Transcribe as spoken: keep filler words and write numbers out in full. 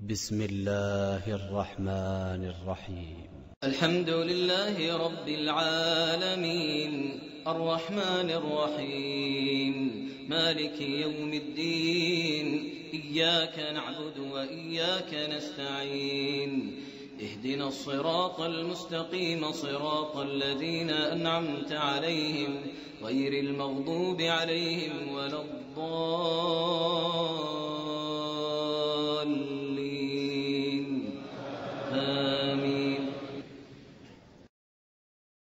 بسم الله الرحمن الرحيم. الحمد لله رب العالمين الرحمن الرحيم مالك يوم الدين إياك نعبد وإياك نستعين اهدنا الصراط المستقيم صراط الذين أنعمت عليهم غير المغضوب عليهم ولا الضالين